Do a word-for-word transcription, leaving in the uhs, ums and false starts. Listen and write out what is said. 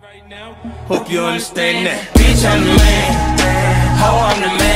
Hope you understand that. Bitch, I'm the man. How I'm the man.